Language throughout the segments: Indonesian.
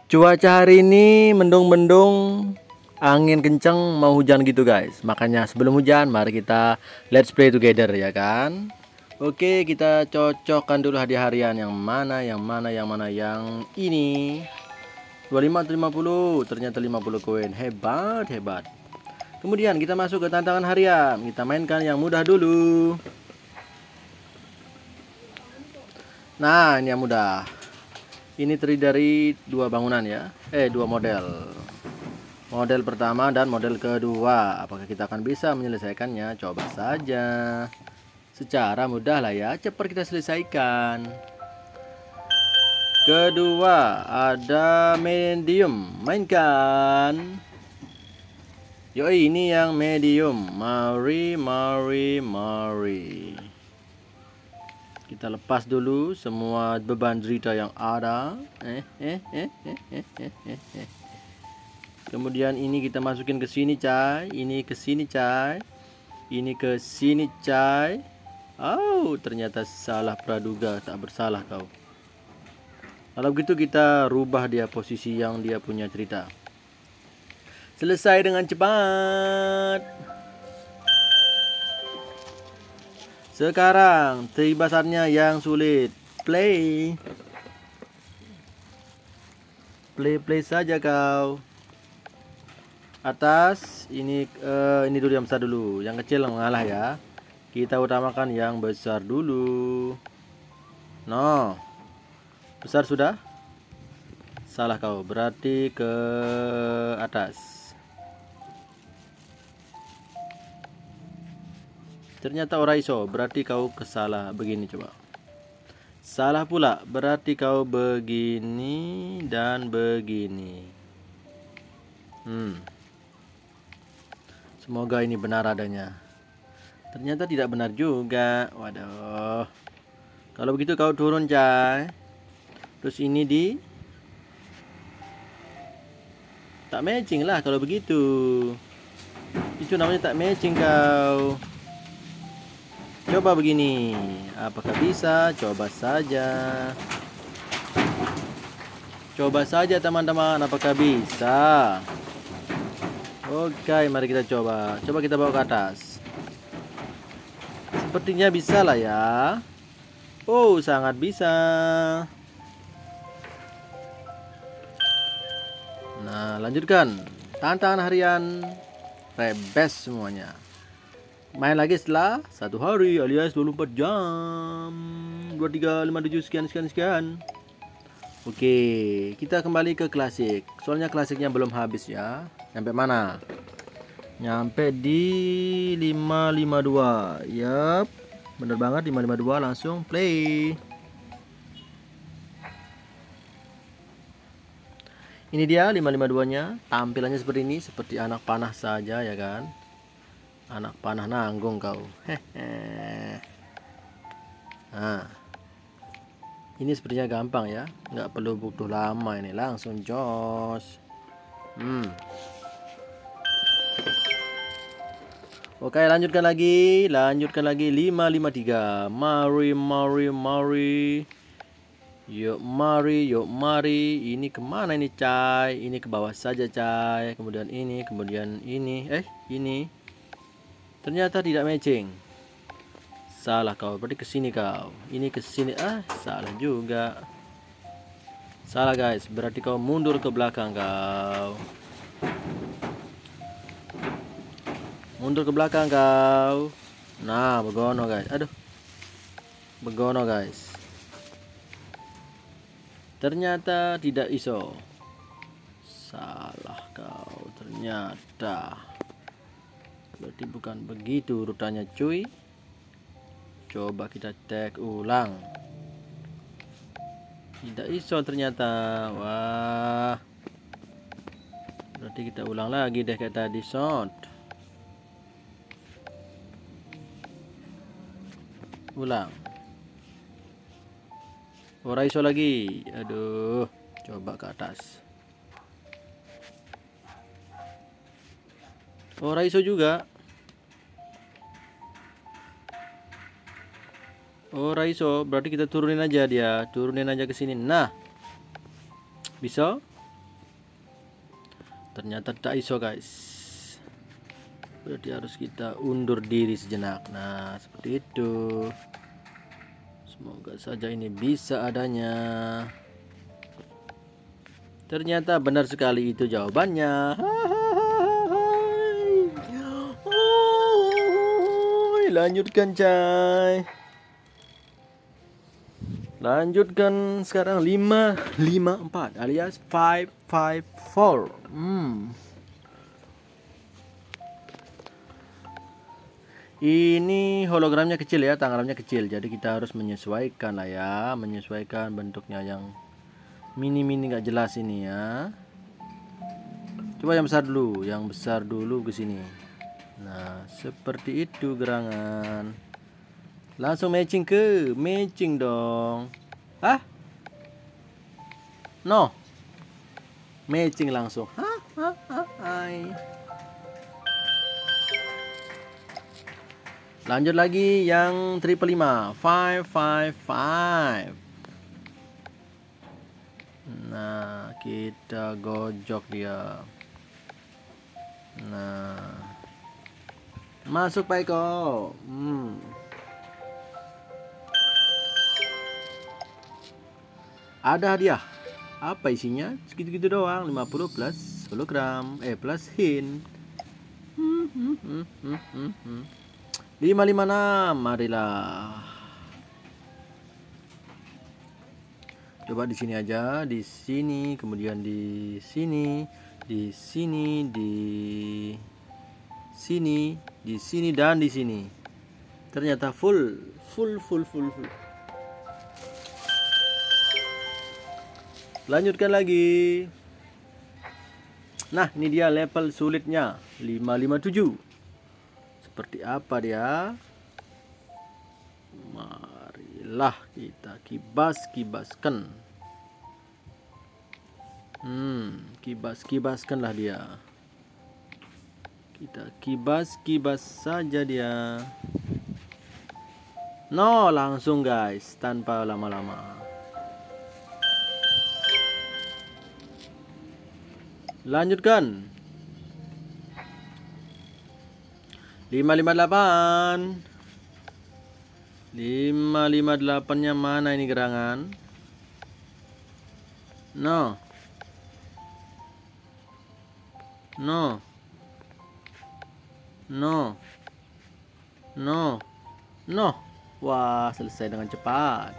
Cuaca hari ini mendung-mendung, angin kenceng, mau hujan gitu guys. Makanya sebelum hujan mari kita let's play together ya kan. Oke, kita cocokkan dulu hadiah harian yang mana, yang ini. 25 atau 50, ternyata 50 koin. Hebat, hebat. Kemudian kita masuk ke tantangan harian. Kita mainkan yang mudah dulu. Nah, ini yang mudah. Ini terdiri dari dua bangunan ya. Dua model. Model pertama dan model kedua. Apakah kita akan bisa menyelesaikannya? Coba saja. Secara mudah lah ya, cepat kita selesaikan. Kedua, ada medium. Mainkan. Yoi, ini yang medium. Mari. Kita lepas dulu semua beban derita yang ada. Kemudian ini kita masukin ke sini, cai. Ini ke sini, cai. Ini ke sini, cai. Oh, ternyata salah praduga, tak bersalah kau. Kalau begitu kita rubah dia posisi yang dia punya cerita. Selesai dengan cepat. Sekarang tiba saatnya yang sulit. Play saja kau. Atas ini dulu yang besar dulu. Yang kecil mengalah ya. Kita utamakan yang besar dulu. No. Besar sudah? Salah kau. Berarti ke atas. Ternyata ora iso, berarti kau kesalah begini coba. Salah pula, berarti kau begini dan begini. Semoga ini benar adanya. Ternyata tidak benar juga. Waduh. Kalau begitu kau turun, cai. Terus ini di tak matching lah kalau begitu. Itu namanya tak matching kau. Coba begini, apakah bisa? Coba saja. Coba saja teman-teman, apakah bisa? Oke, mari kita coba. Coba kita bawa ke atas. Sepertinya bisa lah ya. Oh, sangat bisa. Nah, lanjutkan. Tantangan harian rebes semuanya. Main lagi setelah 1 hari alias 24 jam. 23, 57 sekian. Oke, kita kembali ke klasik. Soalnya klasiknya belum habis ya. Sampai mana? Nyampe di 552. Yap, bener banget 552. Langsung play. Ini dia 552-nya. Tampilannya seperti ini, seperti anak panah saja ya kan. Anak panah nanggung kau. Nah, ini sepertinya gampang ya, nggak perlu butuh lama ini, langsung jos. Oke, lanjutkan lagi 553. Mari. Yuk mari. Ini kemana ini, cai? Ini ke bawah saja, cai. Kemudian ini. Ini. Ternyata tidak matching. Salah kau, berarti ke sini kau. Ini ke sini. Salah juga. Salah guys, berarti kau mundur ke belakang kau. Mundur ke belakang kau. Nah, begono guys. Aduh. Begono guys. Ternyata tidak iso. Salah kau ternyata. Berarti bukan begitu urutannya cuy. Coba kita tag ulang. Tidak iso ternyata. Wah. Berarti kita ulang lagi deh kayak tadi shot. Ulang. Ora iso lagi. Aduh. Coba ke atas. Ora iso juga. Ora iso, berarti kita turunin aja dia. Turunin aja ke sini. Nah. Bisa? Ternyata tak iso guys, berarti harus kita undur diri sejenak. Nah seperti itu. Semoga saja ini bisa adanya. Ternyata benar sekali itu jawabannya. Lanjutkan Cai. Lanjutkan sekarang 554 alias 554. Ini hologramnya kecil ya, tanggalnya kecil. Jadi kita harus menyesuaikan lah ya, menyesuaikan bentuknya yang mini-mini nggak jelas ini ya. Coba yang besar dulu ke sini. Nah, seperti itu gerangan. Langsung matching dong. Hah? No. Matching langsung. Hai. Lanjut lagi yang 555. Nah, kita gojok dia. Nah. Masuk Pak Eko. Ada hadiah. Apa isinya? Segitu-gitu doang. 50 plus hologram. Plus hint. 556. Marilah. Coba di sini aja, di sini, kemudian di sini, di sini, di sini, di sini dan di sini. Ternyata full. Lanjutkan lagi. Nah, ini dia level sulitnya 557. Seperti apa dia? Marilah kita kibaskanlah dia. Kita kibas saja dia. No, langsung guys, tanpa lama-lama. Lanjutkan. 558. 558-nya mana ini gerangan? No. Wah, selesai dengan cepat.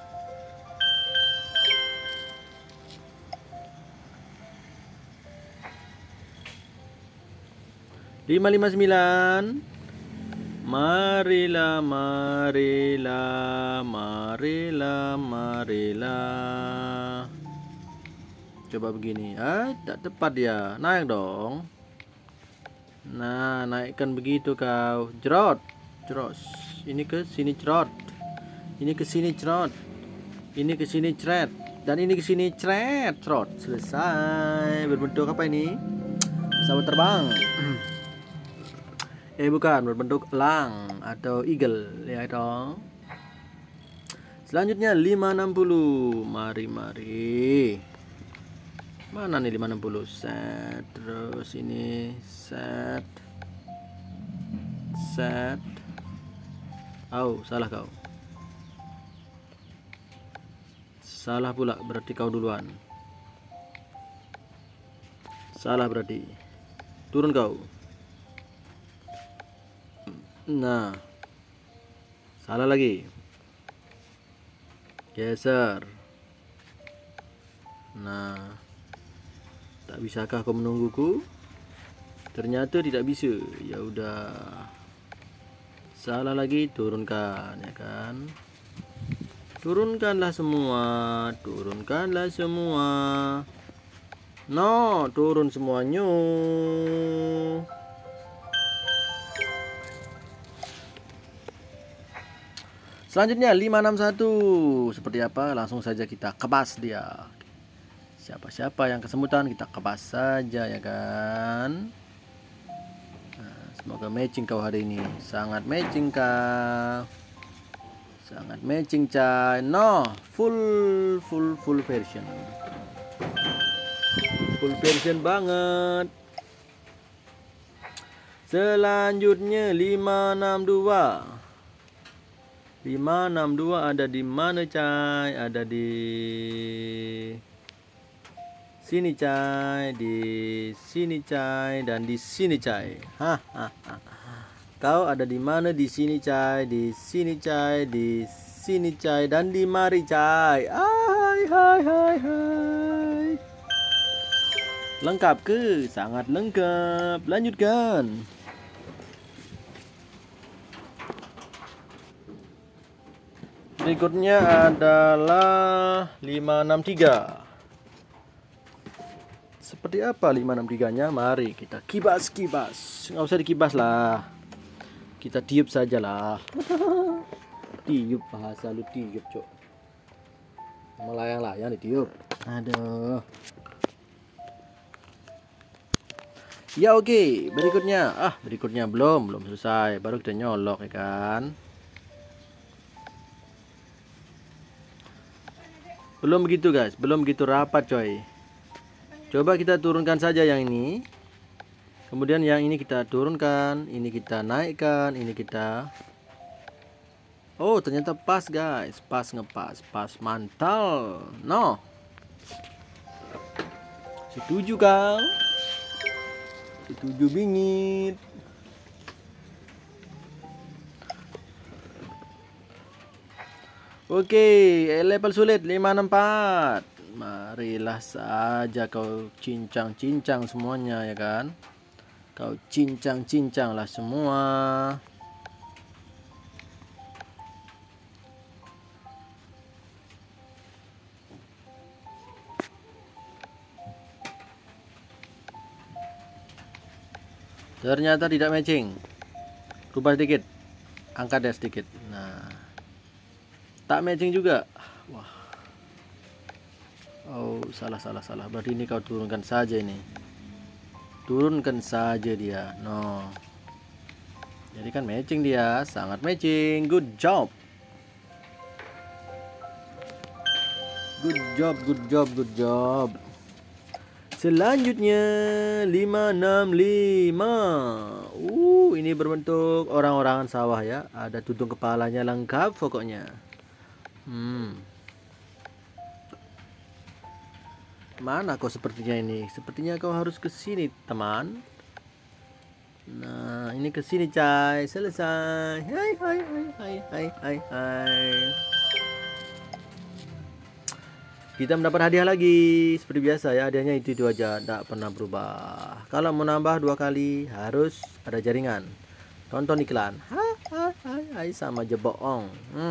Lima lima sembilan. Marilah. Coba begini. Tak tepat ya. Naik dong. Nah, naikkan begitu kau. Jerot. Ini ke sini cerot. Ini ke sini cerot. Ini ke sini cret. Dan ini ke sini cret. Cerot. Selesai. Berbentuk apa ini? Pesawat terbang. Bukan, berbentuk elang atau eagle ya dong. Selanjutnya 560. Mari. Mana nih 560? Set. Terus ini set. Salah kau. Salah pula, berarti kau duluan. Salah berarti. Turun kau. Nah, salah lagi. Geser. Nah, tak bisakah kau menungguku? Ternyata tidak bisa. Ya udah. Salah lagi, turunkan ya kan? Turunkanlah semua. No, turun semuanya. Selanjutnya 561. Seperti apa? Langsung saja kita kebas dia. Siapa yang kesemutan kita kebas saja ya kan. Nah, semoga matching kau hari ini. Sangat matching kau. Sangat matching Cai. No, full version. Full version banget. Selanjutnya 562. 562 ada di mana, Cai? Ada di sini, Cai, di sini, Cai, dan di sini, Cai. Kau ada di mana? Di sini, Cai, di sini, Cai, di sini, Cai, dan di mari, Cai. Hai, hai, hai, hai. Lengkap ke? Sangat lengkap. Lanjutkan. Berikutnya adalah 563. Seperti apa 563-nya? Mari kita kibas-kibas. Nggak usah dikibas lah. Kita tiup saja lah. Tiup, bahasa lu tiup, Cok. Melayang-layang ditiup. Aduh. Ya oke, berikutnya. Berikutnya belum selesai. Baru kita nyolok ya kan. Belum begitu guys, belum begitu rapat coy. Coba kita turunkan saja yang ini. Kemudian yang ini kita turunkan, ini kita naikkan, ini kita. Oh, ternyata pas guys, pas ngepas, pas mantal. No. Setuju kang? Setuju bingit. Oke, level sulit 564. Marilah saja kau cincang-cincang semuanya ya kan. Kau cincang-cincang lah semua. Ternyata tidak matching. Rubah sedikit. Angkat ya sedikit. Nah. Tak matching juga. Wah. Oh, salah. Berarti ini kau turunkan saja ini. Turunkan saja dia. No. Jadi kan matching dia, sangat matching. Good job. Good job. Selanjutnya 565. Ini berbentuk orang-orangan sawah ya. Ada tutung kepalanya lengkap pokoknya. Mana kau sepertinya ini? Sepertinya kau harus ke sini, teman. Nah, ini ke sini, Cai. Selesai. Hai. Kita mendapat hadiah lagi. Seperti biasa ya, hadiahnya itu aja, tidak pernah berubah. Kalau mau nambah 2 kali harus ada jaringan. Tonton iklan. Hai sama aja bohong.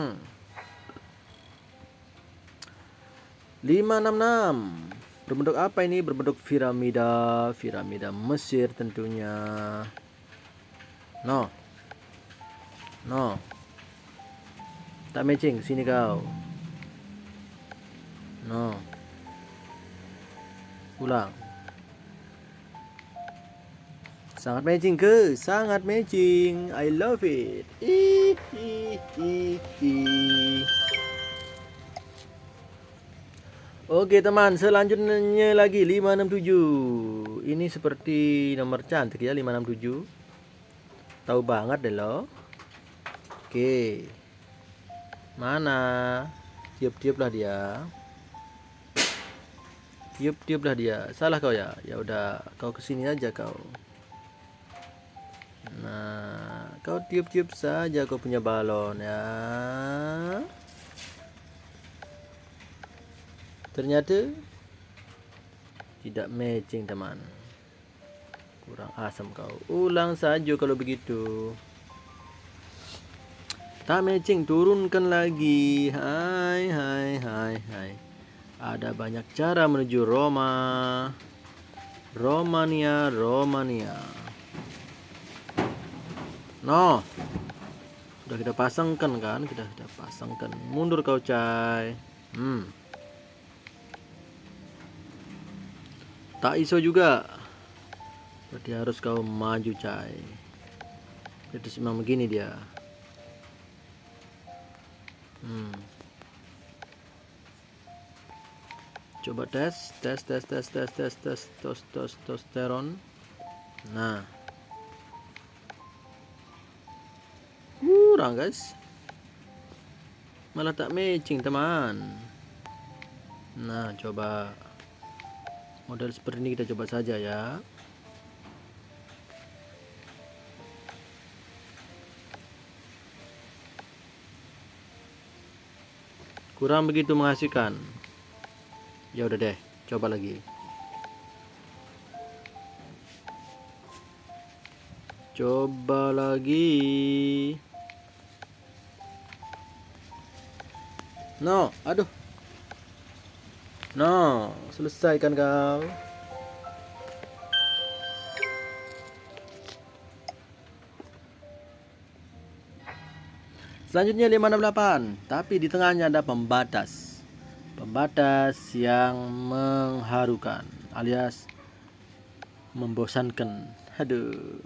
566. Berbentuk apa ini? Berbentuk piramida Mesir tentunya. No. Tak matching, sini kau. No. Ulang. Sangat matching ke? Sangat matching. I love it. Oke teman, selanjutnya lagi 567. Ini seperti nomor cantik ya, 567. Tahu banget deh lo. Oke. Mana? Tiup-tiup lah dia. Salah kau ya? Ya udah, kau kesini aja kau. Nah, kau tiup-tiup saja kau punya balon ya. Ternyata tidak matching teman. Kurang asam kau. Ulang saja kalau begitu. Tak matching, turunkan lagi. Hai. Ada banyak cara menuju Romania. No. Sudah kita pasangkan kan? Kita pasangkan. Mundur kau, Cai. Tak iso juga. Berarti harus kau maju, Cai. Jadi memang begini dia. Coba tes testosteron. Nah, kurang guys, malah tak matching teman. Nah, coba model seperti ini kita coba saja ya. Kurang begitu mengasihkan. Ya udah deh, coba lagi. Coba lagi. No, aduh. No, selesaikan kau. Selanjutnya 568, tapi di tengahnya ada pembatas. Pembatas yang mengharukan alias membosankan. Aduh.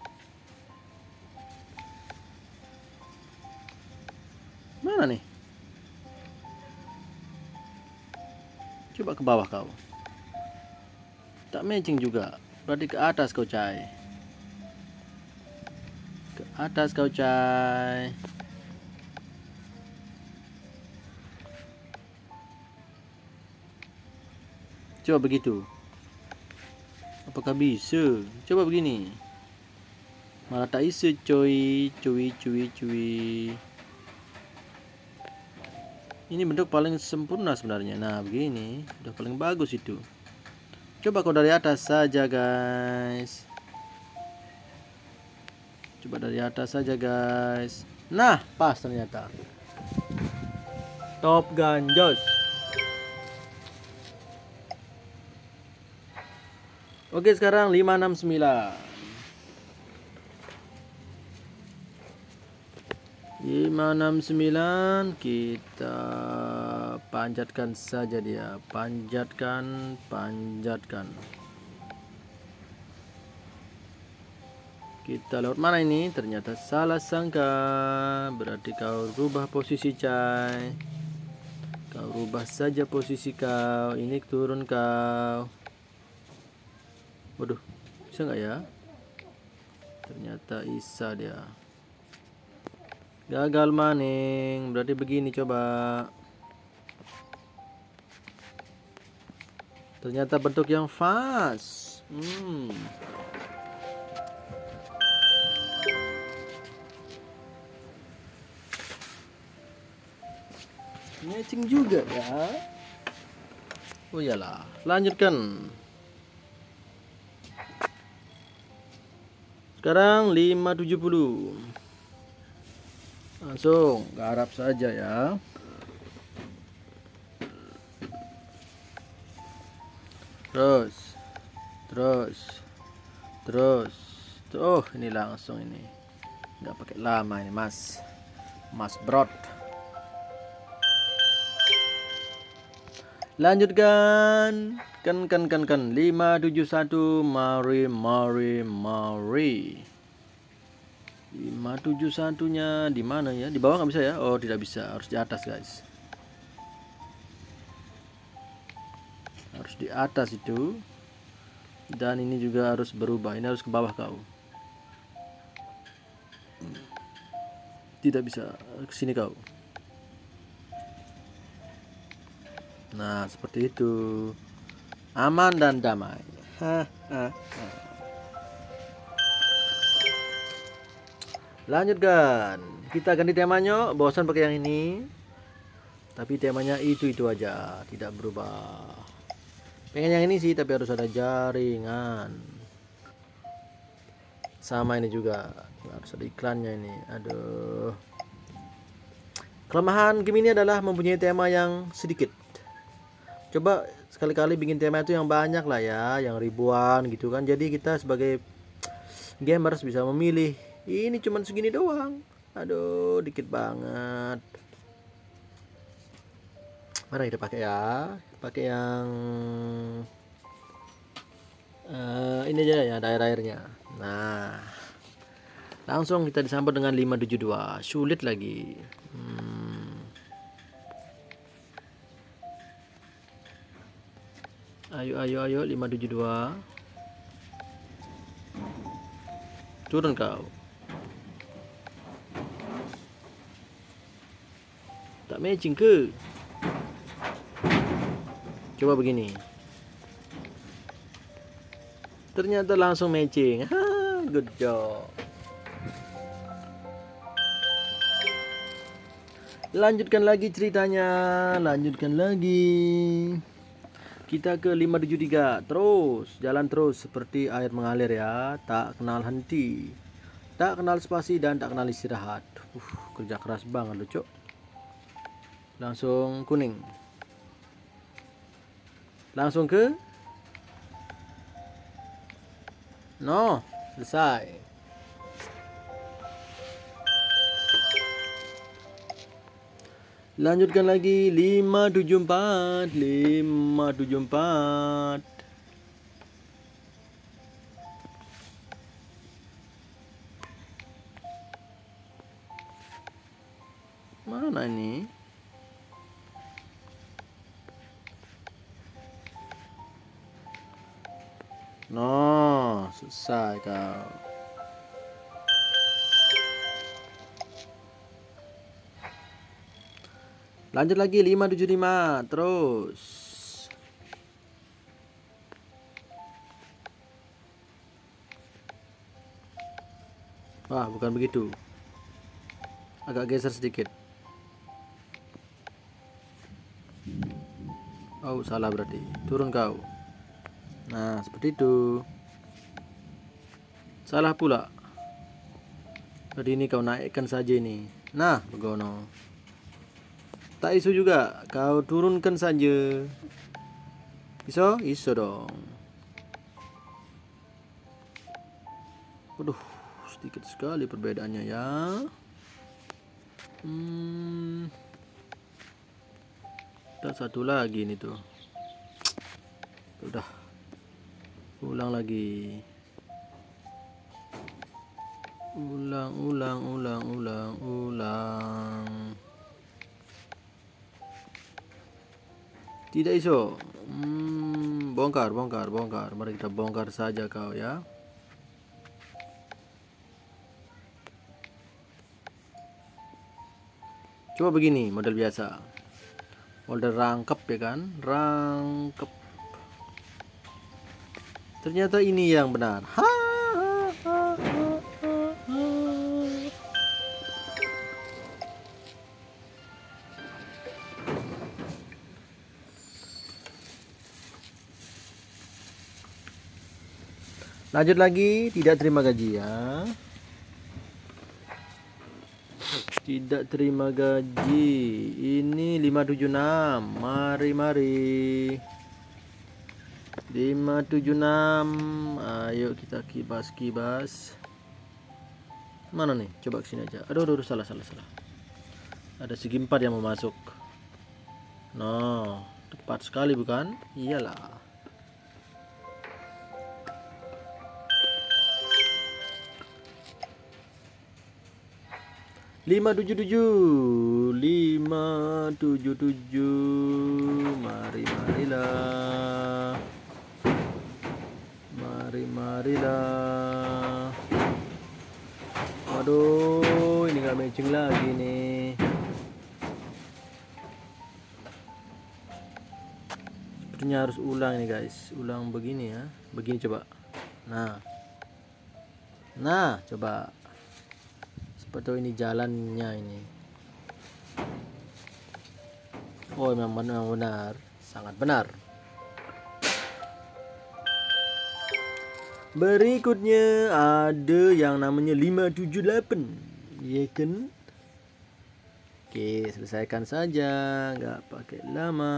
Mana nih? Coba ke bawah kau. Tak matching juga. Berarti ke atas kau, Cai. Ke atas kau, Cai. Coba begitu. Apakah bisa? Coba begini. Malah tak bisa, cuy. Ini bentuk paling sempurna sebenarnya. Nah, begini. Udah paling bagus itu. Coba kau dari atas saja, guys. Coba dari atas saja, guys. Nah, pas ternyata. Top Gun Jos. Oke, sekarang 569. 569 kita panjatkan saja dia. Panjatkan. Kita lewat mana ini? Ternyata salah sangka. Berarti kau rubah posisi, Cai. Kau rubah saja posisi kau. Ini turun kau. Waduh, bisa nggak ya? Ternyata bisa dia. Gagal maning. Berarti begini, coba. Ternyata bentuk yang fast. Matching juga ya. Oh iyalah, lanjutkan. Sekarang 570. Langsung garap saja ya. Terus. Oh, ini langsung ini. Nggak pakai lama ini, Mas Brot. Lanjutkan. Kan 571 mari. 571-nya di mana ya? Di bawah nggak bisa ya? Oh, tidak bisa. Harus di atas, guys. Harus di atas itu. Dan ini juga harus berubah. Ini harus ke bawah kau. Tidak bisa ke sini kau. Nah, seperti itu. Aman dan damai. Lanjutkan. Kita ganti temanya. Bosan pakai yang ini. Tapi temanya itu aja, tidak berubah. Pengen yang ini sih, tapi harus ada jaringan. Sama ini juga harus ada iklannya ini. Aduh. Kelemahan game ini adalah mempunyai tema yang sedikit. Coba sekali-kali bikin tema itu yang banyak lah ya, yang ribuan gitu kan. Jadi kita sebagai gamers bisa memilih. Ini cuman segini doang. Aduh, dikit banget. Mana kita pakai ya? Pakai yang ini aja ya, ada airnya. Nah, langsung kita disambut dengan 572. Sulit lagi. Ayo ayo ayo 572. Turun kau. Tak matching ke? Coba begini. Ternyata langsung matching. Ha, good job. Lanjutkan lagi ceritanya. Lanjutkan lagi. Kita ke 573. Terus, jalan terus seperti air mengalir ya. Tak kenal henti. Tak kenal spasi dan tak kenal istirahat. Kerja keras banget lu, Cok. Langsung kuning. Langsung ke no, selesai. Lanjutkan lagi 574. 574. Mana ini? No, selesai kau. Lanjut lagi 575. Terus. Wah, bukan begitu. Agak geser sedikit. Oh, salah berarti. Turun kau. Nah, seperti itu. Salah pula. Tadi ini kau naikkan saja ini. Nah, begono. Tak isu juga. Kau turunkan saja. Iso? Iso dong. Waduh, sedikit sekali perbedaannya ya. Dan satu lagi nih tuh. Udah. Ulang lagi. Ulang. Tidak iso. Bongkar. Mari kita bongkar saja kau ya. Coba begini, model biasa. Model rangkep ya kan? Rangkep. Ternyata ini yang benar. Lanjut lagi, tidak terima gaji ya. Tidak terima gaji. Ini 576. Mari. 576. Ayo kita kibas. Mana nih? Coba kesini aja. Aduh, salah. Ada segi 4 yang mau masuk. No, tepat sekali bukan? Iyalah. Lima tujuh tujuh. Marilah. Waduh, ini nggak matching lagi nih. Sepertinya harus ulang nih guys. Ulang begini ya. Begini coba. Nah, coba. Betul, ini jalannya ini. Oh, memang benar, sangat benar. Berikutnya ada yang namanya 578, ya kan? Oke, selesaikan saja, nggak pakai lama.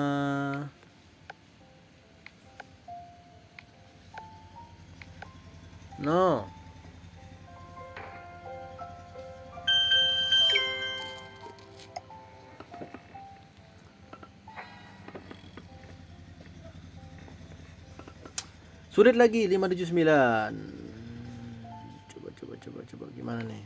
No. Sulit lagi 579. Coba gimana nih?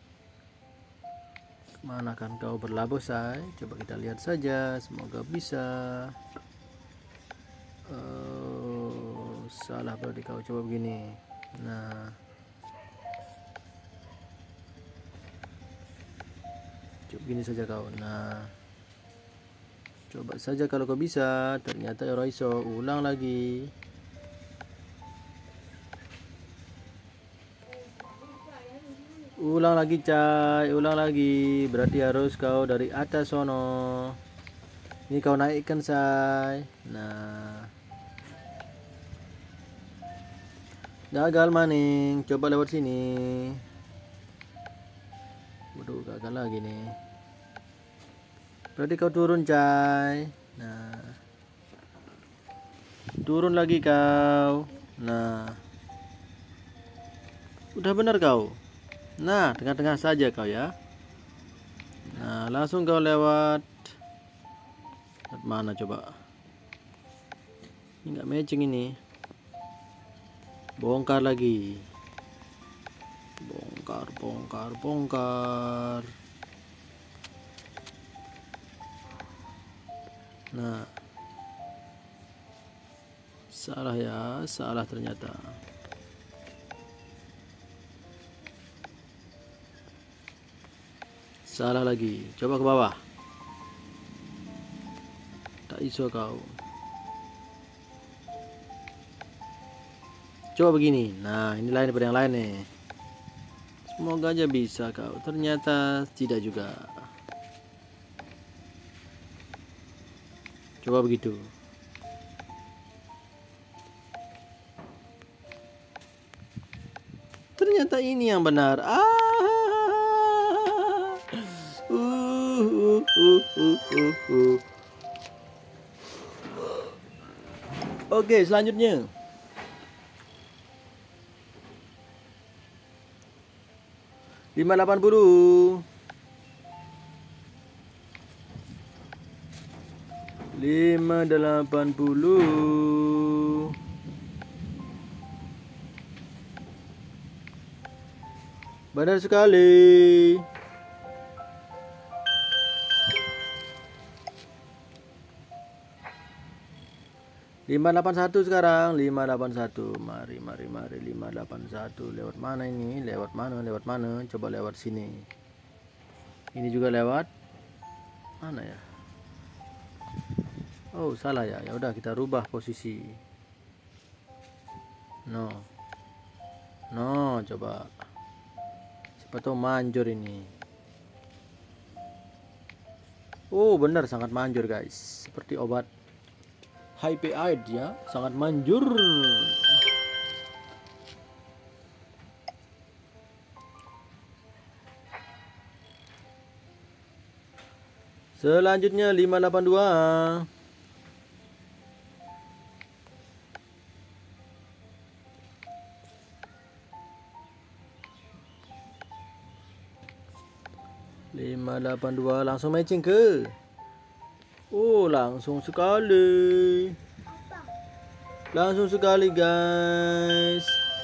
Mana kan kau berlabuh, say? Coba kita lihat saja, semoga bisa. salah berarti kau. Coba begini. Nah, coba begini saja kau. Nah, coba saja kalau kau bisa. Ternyata ora iso. Ulang lagi. Ulang lagi Cai, ulang lagi. Berarti harus kau dari atas sono. Ini kau naikkan Say. Nah, gagal maning. Coba lewat sini. Waduh, gagal lagi nih. Berarti kau turun Cai. Nah, turun lagi kau. Nah, udah benar kau. Nah, tengah-tengah saja kau ya. Nah, langsung kau lewat mana coba. Ini nggak matching ini. Bongkar lagi. Bongkar, bongkar, bongkar. Nah, salah ya, salah ternyata. Salah lagi. Coba ke bawah. Tak iso kau. Coba begini. Nah, ini lain daripada yang lain nih. Semoga aja bisa kau. Ternyata tidak juga. Coba begitu. Ternyata ini yang benar. Oke, selanjutnya. Lima 580. 580. Benar sekali. 581 sekarang. 581. Mari 581. Lewat mana ini? Lewat mana? Coba lewat sini. Ini juga lewat mana ya? Oh, salah ya. Ya udah, kita rubah posisi. No, coba. Siapa tahu manjur ini. Oh, benar, sangat manjur guys. Seperti obat Hype Aid ya, sangat manjur. Selanjutnya 582. 582 langsung matching ke? Oh, langsung sekali. Langsung sekali guys.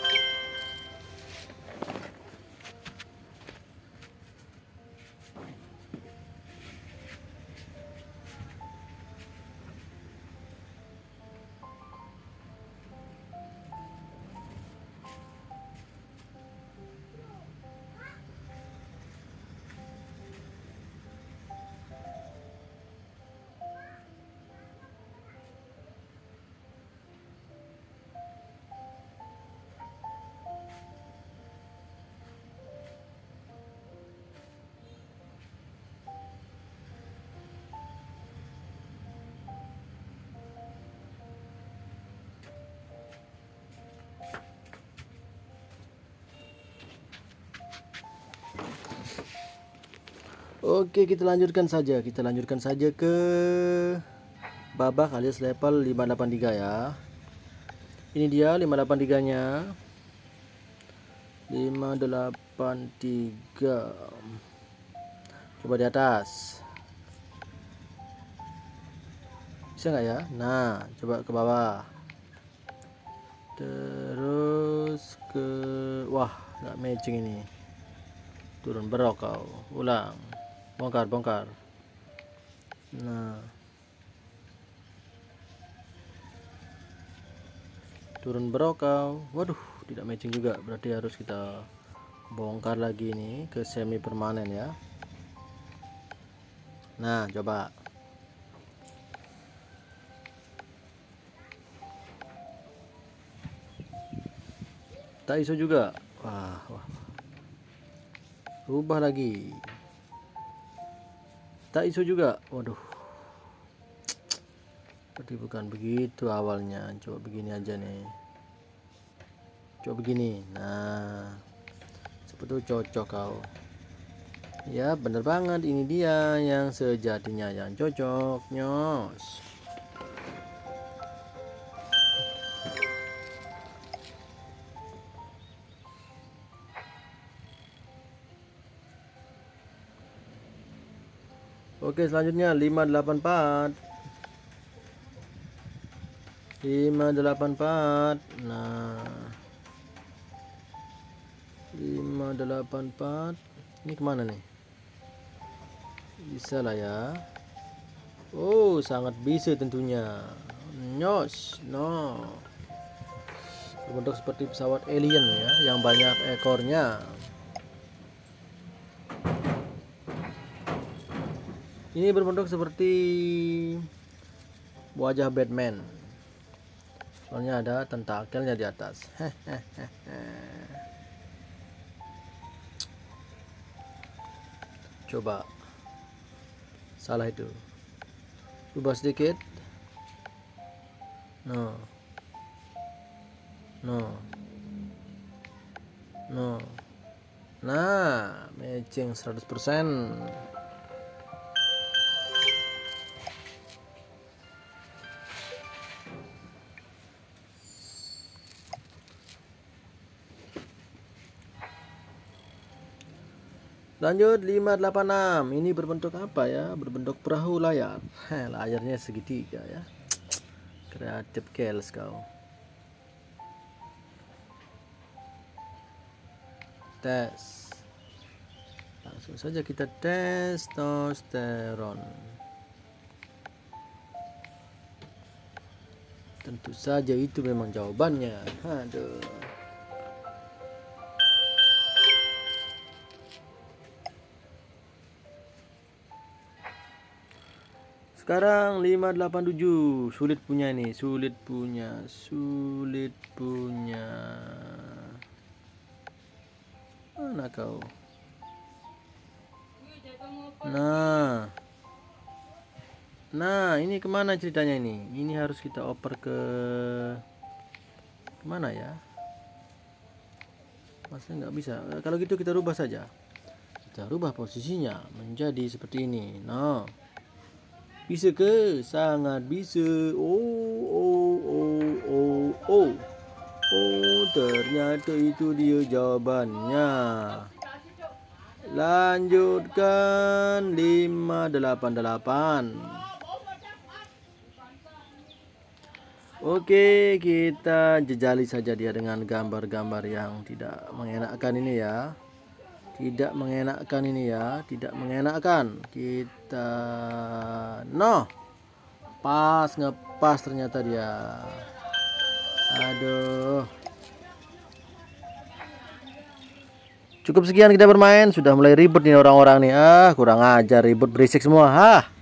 Oke, kita lanjutkan saja. Ke babak alias level 583 ya. Ini dia 583-nya. 583. Coba di atas. Bisa nggak ya? Nah, coba ke bawah. Terus ke... Wah, nggak matching ini. Turun berok kau. Ulang. Bongkar. Nah, Turun brokau. Waduh, tidak matching juga. Berarti harus kita bongkar lagi ini ke semi permanen ya. Nah, coba. Tak iso juga. Wah. Rubah lagi. Tak iso juga. Waduh. Berarti bukan begitu awalnya. Coba begini aja nih. Coba begini. Nah, seperti cocok kau. Ya, bener banget. Ini dia yang sejatinya yang cocok. Nyos. Oke, selanjutnya 584. 584. Nah, 584. Ini kemana nih? Bisa lah ya. Oh, sangat bisa tentunya. Nyos, no. Berbentuk seperti pesawat alien ya, yang banyak ekornya. Ini berbentuk seperti wajah Batman. Soalnya ada tentakelnya di atas. Coba. Salah itu. Ubah sedikit. No. Nah, matching 100%. Lanjut 586. Ini berbentuk apa ya? Berbentuk perahu layar. Layarnya segitiga ya. Kreatif keles kau. Tes. Langsung saja kita tes testosteron. Tentu saja itu memang jawabannya. Aduh. Sekarang 587. Sulit punya ini, sulit punya. Mana kau? Nah, ini kemana ceritanya ini? Ini harus kita oper ke mana ya? Masa nggak bisa? Kalau gitu kita rubah saja. Kita rubah posisinya menjadi seperti ini. Nah, bisa ke? Sangat bisa. Oh, ternyata itu dia jawabannya. Lanjutkan 588. Oke, kita jejali saja dia dengan gambar-gambar yang tidak mengenakkan ini ya. Tidak mengenakkan. Kita pas ngepas ternyata dia. Aduh. Cukup sekian kita bermain. Sudah mulai ribut nih orang-orang nih. Kurang ajar, ribut berisik semua.